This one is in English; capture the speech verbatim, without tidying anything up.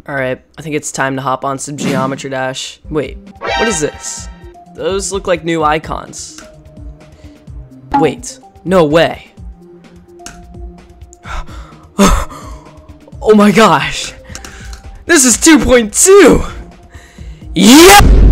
Alright, I think it's time to hop on some Geometry Dash. Wait, what is this? Those look like new icons. Wait, no way. Oh my gosh! This is two point two! Yep!